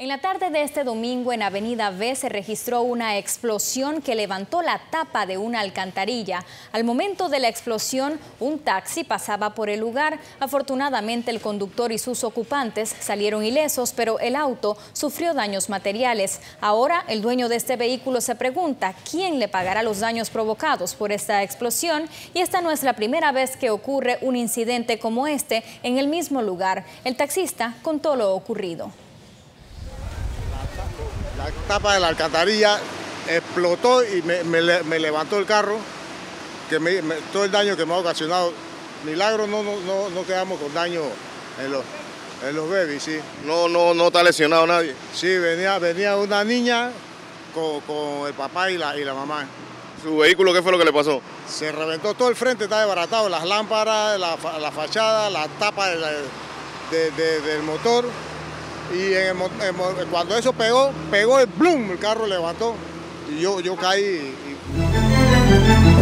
En la tarde de este domingo en Avenida B se registró una explosión que levantó la tapa de una alcantarilla. Al momento de la explosión, un taxi pasaba por el lugar. Afortunadamente, el conductor y sus ocupantes salieron ilesos, pero el auto sufrió daños materiales. Ahora, el dueño de este vehículo se pregunta quién le pagará los daños provocados por esta explosión. Y esta no es la primera vez que ocurre un incidente como este en el mismo lugar. El taxista contó lo ocurrido. La tapa de la alcantarilla explotó y me levantó el carro, todo el daño que me ha ocasionado. Milagro no quedamos con daño en los babies, sí. No está lesionado nadie. Sí, venía una niña con el papá y la mamá. ¿Su vehículo qué fue lo que le pasó? Se reventó todo el frente, está desbaratado, las lámparas, la fachada, la tapa del motor. Y cuando eso pegó el ¡blum! El carro levantó y yo caí.